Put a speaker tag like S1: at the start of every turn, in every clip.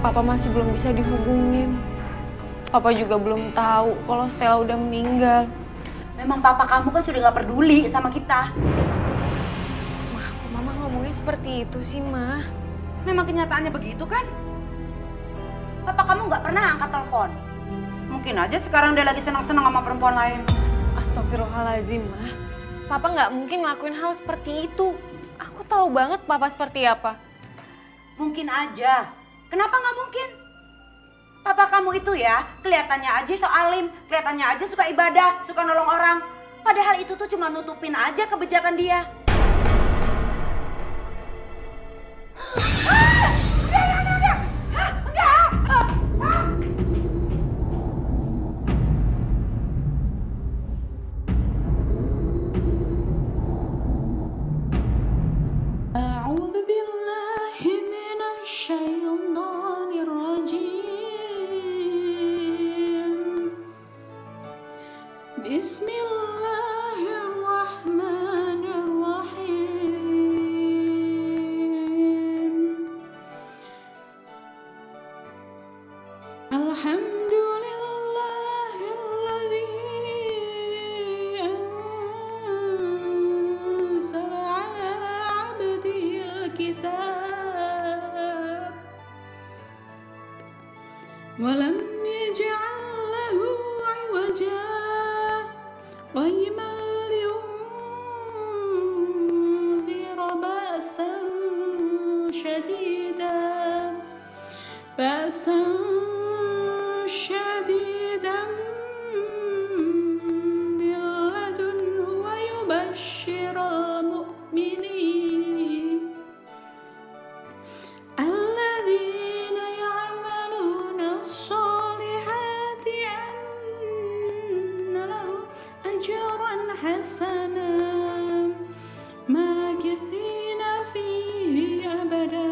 S1: Papa masih belum bisa dihubungin. Papa juga belum tahu kalau Stella udah meninggal.
S2: Memang papa kamu kan sudah gak peduli sama kita.
S1: Mah, kok mama ngomongnya seperti itu sih, Mah?
S2: Memang kenyataannya begitu kan? Papa kamu gak pernah angkat telepon. Mungkin aja sekarang dia lagi senang-senang sama perempuan lain.
S1: Astagfirullahaladzim, Mah. Papa nggak mungkin ngelakuin hal seperti itu. Aku tahu banget Papa seperti apa.
S2: Mungkin aja. Kenapa nggak mungkin? Papa kamu itu ya, kelihatannya aja so alim, kelihatannya aja suka ibadah, suka nolong orang. Padahal itu tuh cuma nutupin aja kebijakan dia.
S3: ولم يجعل له عوجا قيما لينذر بأسا شديدا من لدنه ويبشر المؤمنين الذين يعملون الصالحات أن لهم أجرا حسنا ماكثين فيه أبدا.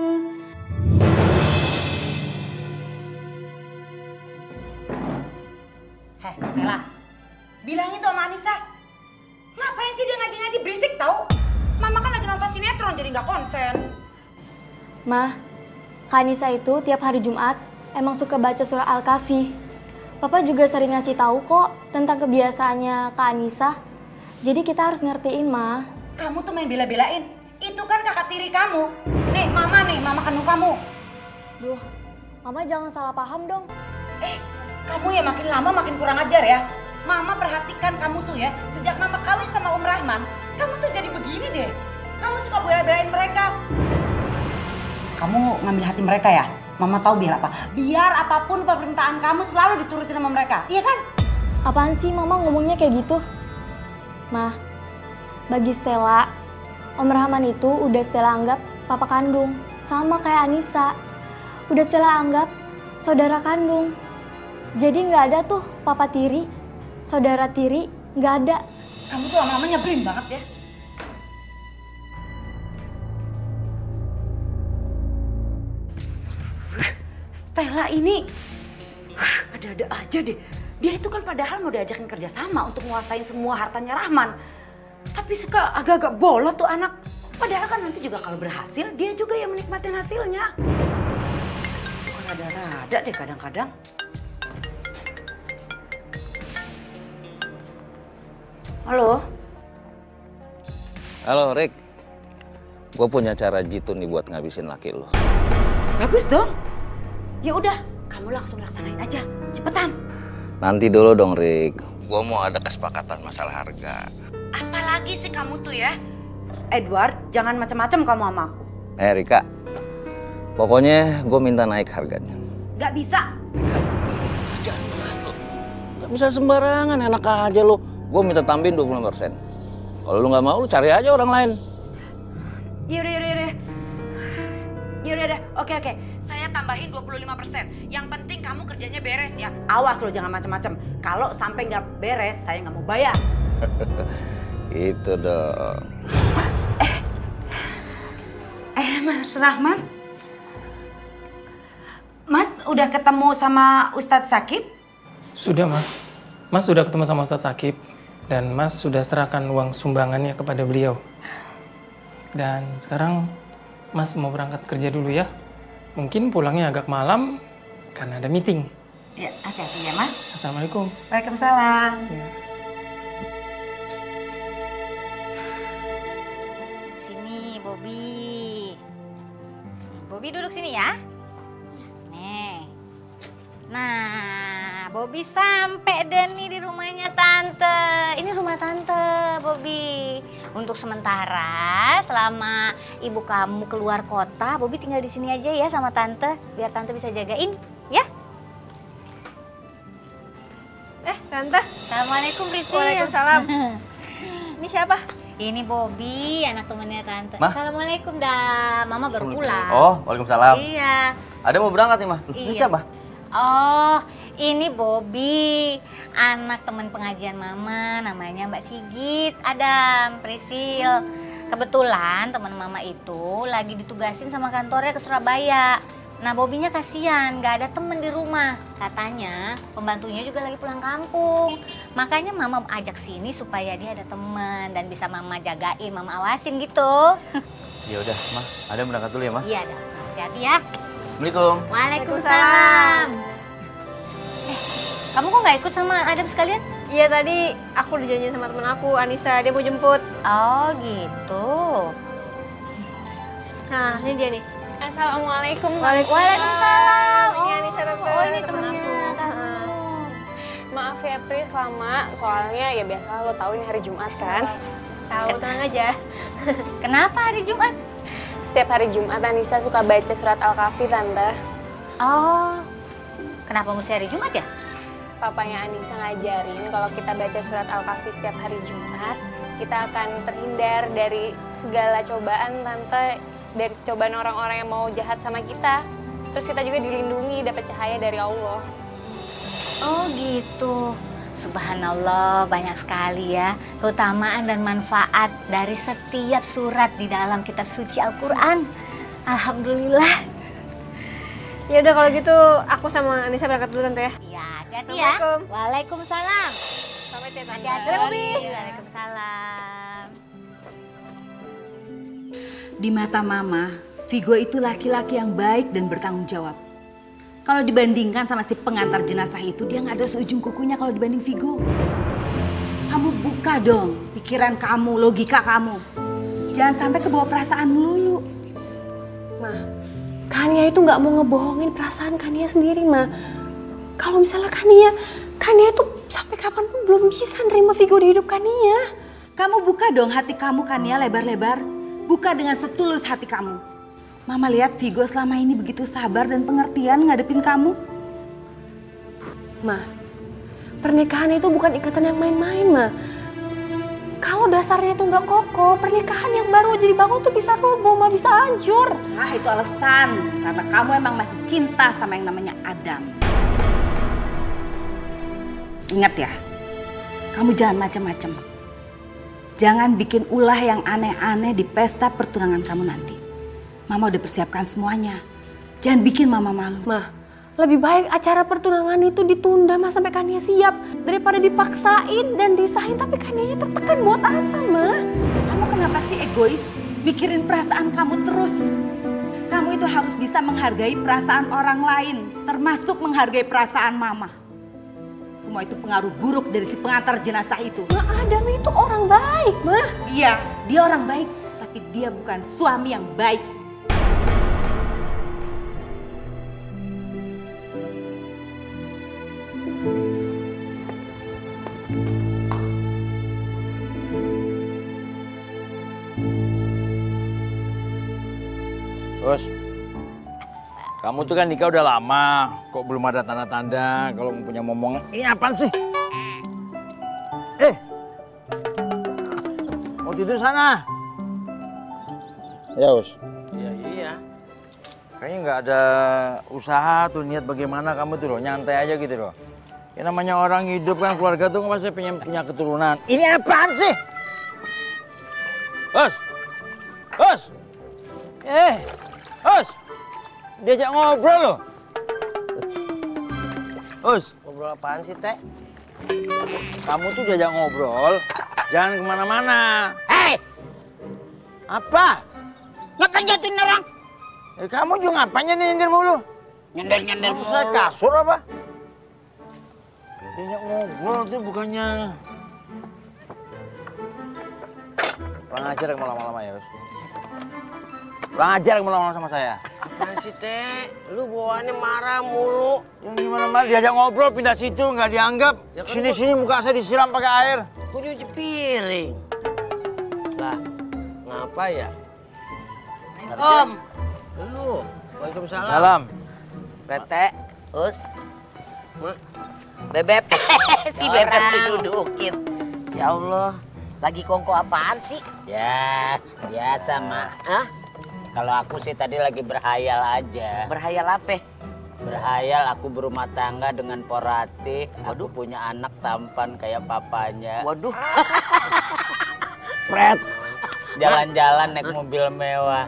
S2: Heh, Stella, bilangin tuh sama Anissa. Ngapain sih dia ngaji-ngaji berisik tau? Mama kan lagi nonton sinetron jadi nggak konsen.
S4: Mah, Kak Anissa itu tiap hari Jumat emang suka baca surah Al-Kahfi. Papa juga sering ngasih tahu kok tentang kebiasaannya Kak Anissa. Jadi kita harus ngertiin, Mah.
S2: Kamu tuh main bela-belain. Itu kan kakak tiri kamu. Nih, mama kandung kamu.
S4: Duh, Mama jangan salah paham dong.
S2: Kamu ya makin lama makin kurang ajar ya. Mama perhatikan kamu tuh ya. Sejak mama kawin sama Om Rahman, kamu tuh jadi begini deh. Kamu suka bela-belain mereka. Kamu ngambil hati mereka ya? Mama tahu biar apa? Biar apapun permintaan kamu selalu diturutin sama mereka. Iya kan?
S4: Apaan sih Mama ngomongnya kayak gitu? Mah, bagi Stella, Om Rahman itu udah Stella anggap papa kandung. Sama kayak Anissa. Udah Stella anggap saudara kandung. Jadi nggak ada tuh papa tiri, saudara tiri, nggak ada.
S2: Kamu tuh lama-lama nyebelin banget ya. Stella ini ada-ada aja deh. Dia itu kan padahal mau diajakin kerja sama untuk menguasain semua hartanya Rahman. Tapi suka agak-agak bolot tuh anak. Padahal kan nanti juga kalau berhasil dia juga yang menikmati hasilnya. Suka rada-rada deh kadang-kadang. Halo?
S5: Halo Rick, gue punya cara jitu nih buat ngabisin laki lo.
S2: Bagus dong. Ya udah, kamu langsung laksanain aja, cepetan.
S5: Nanti dulu dong Rick, gue mau ada kesepakatan masalah harga.
S2: Apalagi sih kamu tuh ya? Edward, jangan macam-macam kamu sama aku.
S5: Rika, pokoknya gue minta naik harganya.
S2: Gak bisa.
S5: Rika, ini pekerjaan berat lo. Gak bisa sembarangan, enak aja lo. Gue minta tambahin 20%. Kalau lu nggak mau, lu cari aja orang lain.
S2: Yaudah. Oke. Saya tambahin 25%. Yang penting kamu kerjanya beres ya. Awas lo jangan macam-macam. Kalau sampai nggak beres, saya nggak mau bayar.
S5: Itu dong.
S2: Mas Rahman. Mas udah ketemu sama Ustadz Sakib?
S6: Sudah, Mas. Mas sudah ketemu sama Ustadz Sakib. Dan Mas sudah serahkan uang sumbangannya kepada beliau. Dan sekarang Mas mau berangkat kerja dulu ya. Mungkin pulangnya agak malam karena ada meeting.
S2: Ya, hati-hati ya, Mas.
S6: Assalamualaikum.
S2: Waalaikumsalam.
S6: Ya.
S7: Sini, Bobby. Bobby duduk sini ya. Nih. Nah, Bobby sampai deh nih di rumahnya Tante. Ini rumah Tante, Bobby. Untuk sementara, selama ibu kamu keluar kota, Bobby tinggal di sini aja ya sama Tante. Biar Tante bisa jagain, ya.
S1: Tante.
S7: Assalamualaikum, Priscil.
S1: Waalaikumsalam. Ini siapa?
S7: Ini Bobby, anak temennya Tante.
S5: Ma?
S7: Assalamualaikum dah. Mama baru pulang.
S5: Oh, waalaikumsalam.
S7: Iya.
S5: Ada mau berangkat nih, Mah. Ini
S7: Iya.
S5: siapa?
S7: Oh, ini Bobby, anak teman pengajian Mama, namanya Mbak Sigit, Adam, Priscil. Kebetulan teman Mama itu lagi ditugasin sama kantornya ke Surabaya. Nah, Bobby-nya kasihan, nggak ada temen di rumah. Katanya pembantunya juga lagi pulang kampung. Makanya Mama ajak sini supaya dia ada teman dan bisa Mama jagain, Mama awasin gitu.
S5: Ya udah, Mah. Ada berangkat dulu ya, Mah.
S7: Iya, Adam. Hati-hati ya.
S5: Assalamualaikum.
S7: Waalaikumsalam. Kamu kok nggak ikut sama Adam sekalian?
S1: Iya tadi aku dijanjiin sama temen aku, Anissa, dia mau jemput.
S7: Oh gitu.
S1: Nah, ini dia nih. Assalamualaikum.
S7: Waalaikumsalam.
S1: Ini Anissa, Tante.
S7: Oh ini
S1: Temen
S7: temennya
S1: aku.
S7: kamu.
S1: Maaf ya Pris lama, soalnya ya biasa lo tahu ini hari Jumat kan. Tahu, tenang aja.
S7: Kenapa hari Jumat?
S1: Setiap hari Jumat Anissa suka baca surat Al-Kahfi, Tante.
S7: Oh, kenapa mesti hari Jumat ya?
S1: Papanya Anissa ngajarin kalau kita baca surat Al-Kahfi setiap hari Jumat, kita akan terhindar dari segala cobaan, Tante. Dari cobaan orang-orang yang mau jahat sama kita. Terus kita juga dilindungi, dapat cahaya dari Allah.
S7: Oh gitu. Subhanallah, banyak sekali ya keutamaan dan manfaat dari setiap surat di dalam kitab suci Al-Quran. Alhamdulillah.
S1: Ya udah kalau gitu aku sama Anissa berangkat dulu Tante ya.
S7: Iya, hati-hati ya.
S1: Assalamualaikum.
S7: Waalaikumsalam.
S1: Sampai ya Tante.
S7: Hati-hati, Bobby. Waalaikumsalam.
S2: Di mata Mama, Vigo itu laki-laki yang baik dan bertanggung jawab. Kalau dibandingkan sama si pengantar jenazah itu, dia nggak ada seujung kukunya kalau dibanding Vigo. Kamu buka dong pikiran kamu, logika kamu. Jangan sampai kebawa perasaan melulu.
S8: Ma, Kania itu nggak mau ngebohongin perasaan Kania sendiri, Ma. Kalau misalnya Kania itu sampai kapanpun belum bisa nerima Vigo di hidup Kania.
S2: Kamu buka dong hati kamu, Kania, lebar-lebar. Buka dengan setulus hati kamu. Mama lihat Vigo selama ini begitu sabar dan pengertian ngadepin kamu.
S8: Ma, pernikahan itu bukan ikatan yang main-main, Ma. Kalau dasarnya itu nggak kokoh, pernikahan yang baru aja dibangun tuh bisa roboh, Ma, bisa hancur.
S2: Ah, itu alasan. Karena kamu emang masih cinta sama yang namanya Adam. Ingat ya, kamu jangan macem-macem. Jangan bikin ulah yang aneh-aneh di pesta pertunangan kamu nanti. Mama udah persiapkan semuanya. Jangan bikin Mama malu.
S8: Ma, lebih baik acara pertunangan itu ditunda, Ma, sampai Kania siap. Daripada dipaksain dan disahin tapi Kanianya tertekan buat apa, Ma?
S2: Kamu kenapa sih egois? Mikirin perasaan kamu terus. Kamu itu harus bisa menghargai perasaan orang lain. Termasuk menghargai perasaan Mama. Semua itu pengaruh buruk dari si pengantar jenazah itu.
S8: Ma, Adam itu orang baik, Ma.
S2: Iya, dia orang baik. Tapi dia bukan suami yang baik.
S5: Terus, kamu tuh kan nikah udah lama, kok belum ada tanda-tanda kalau punya momongan. Ini apaan sih? Mau tidur sana? Ya, Us. Iya. Kayaknya nggak ada usaha tuh, niat bagaimana kamu tuh loh, nyantai aja gitu loh. Ya namanya orang hidup kan, keluarga tuh pasti pengen punya keturunan. Ini apaan sih? Us! Us! Diajak ngobrol loh. Us. Ngobrol apaan sih, Teh? Kamu tuh diajak ngobrol, jangan kemana-mana.
S7: Hei!
S5: Apa?
S7: Ngapain jatuhin orang?
S5: Kamu juga ngapain nyender mulu?
S9: Nyender mulu.
S5: Saya kasur apa? Dia ngobrol tuh bukannya. Kurang ajar kamu lama-lama ya, Bos. Kurang ajar kamu lama-lama sama saya.
S9: Apaan sih, Teh? Lu bawaannya marah mulu.
S5: Yang gimana mal diajak ngobrol pindah situ nggak dianggap.
S9: Ya kan
S5: Sini-sini muka saya disiram pakai air.
S9: Gua nyuci piring. Lah, ngapa ya? Om. Lu. Waalaikumsalam.
S5: Salam.
S9: Rete, Us. Ma. Bebep. Si Bebep didudukin. Ya Allah. Lagi kongko apaan sih?
S10: Ya, biasa, Mak.
S9: Hah?
S10: Kalau aku sih tadi lagi berhayal aja.
S9: Berhayal apa?
S10: Berhayal aku berumah tangga dengan Porati. Aku punya anak tampan kayak papanya.
S9: Waduh.
S10: Pret. Jalan-jalan naik mobil mewah.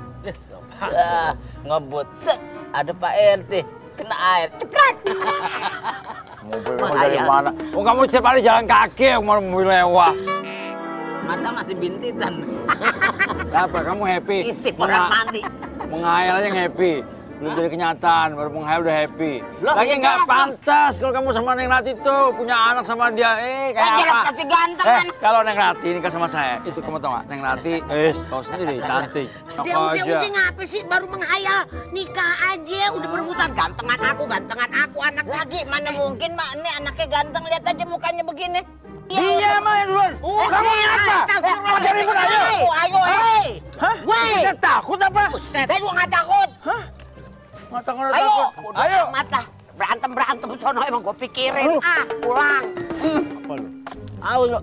S10: Ngebut. Set. Ada Pak RT. Kena air. Cepret.
S5: Mobil dari mana? Oh, kamu setiap hari jalan kaki mau mobil mewah.
S10: Mata masih bintitan.
S5: Apa? Kamu happy?
S9: Intip orang mandi.
S5: Menghayal aja yang happy. Belum jadi kenyataan, baru menghayal udah happy. Lagi nggak pantas kalau kamu sama Neng Rati tuh punya anak sama dia. Kayak apa?
S7: Pasti ganteng kan.
S5: Kalau Neng Rati nikah sama saya, itu kamu tau nggak? Neng Rati, tahu sendiri, cantik.
S9: Udah ngapa sih baru menghayal? Nikah aja, udah berebutan. Gantengan aku anak.
S7: Lagi mana mungkin Mak, ini anaknya ganteng, lihat aja mukanya begini.
S5: Dia main duluan. Kamu apa? Ada ribut ayo.
S7: Ayo, hei.
S5: Hah? Kita takut apa?
S7: Saya juga nggak takut.
S5: Hah? Mata nggak
S9: Ayo,
S5: takut. Ayo.
S9: mata. Berantem sono emang gue pikirin. Pulang.
S5: Apa lu?
S10: Ayo.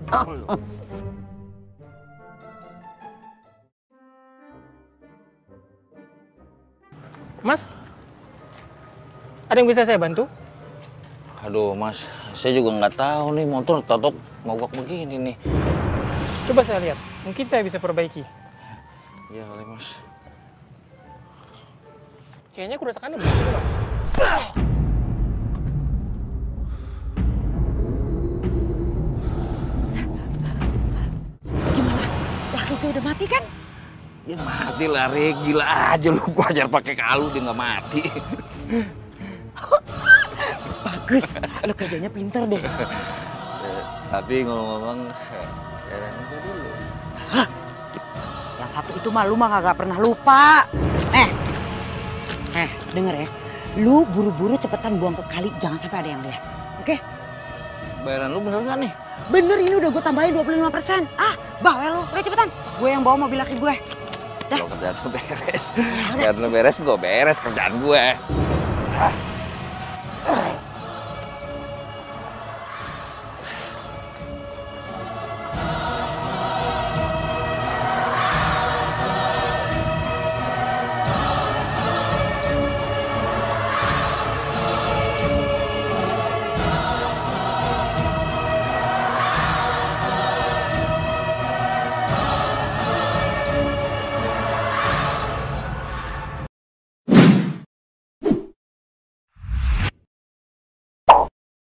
S6: Mas, ada yang bisa saya bantu?
S10: Aduh, Mas, saya juga nggak tahu nih motor totok mogok begini nih.
S6: Coba saya lihat, mungkin saya bisa perbaiki.
S10: Iya kali, Mas.
S6: Kayaknya kerusakannya begitu, Mas.
S2: Gimana? Laki gue udah mati kan?
S10: Ya mati lah, Re. Gila aja lu, gua ajar pakai kalu dia nggak mati.
S2: Bagus, lo kerjanya pinter deh.
S10: Tapi ngomong-ngomong, jalan gua dulu.
S2: Yang satu itu mah lu mah gak pernah lupa. Denger ya. Lu buru-buru cepetan buang ke kali, jangan sampai ada yang lihat. Oke?
S10: Bayaran lu bener nggak nih?
S2: Bener, ini udah gue tambahin 25%. Bawel lu. Udah cepetan. Gue yang bawa mobil laki gue.
S10: Kalau kerjaan lu beres. Kerjaan lu beres, gue beres kerjaan gue.